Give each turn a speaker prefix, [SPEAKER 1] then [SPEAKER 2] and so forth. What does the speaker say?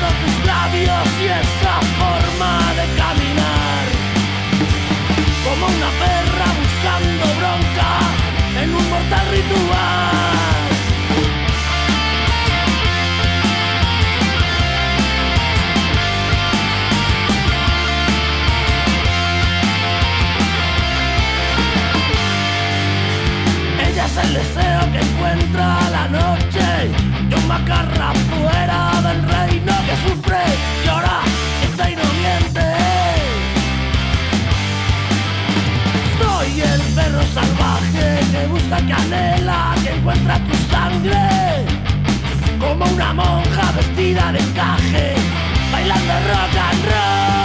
[SPEAKER 1] Recuerdo tus labios y esa forma de caminar, como una perra buscando bronca en un mortal ritual. Ella es el deseo que encuentra la noche y un macarra fuera del reino que sufre, llora, siente y no miente. Soy el perro salvaje que busca, que anhela, que encuentra tu sangre, como una monja vestida de encaje, bailando rock and roll.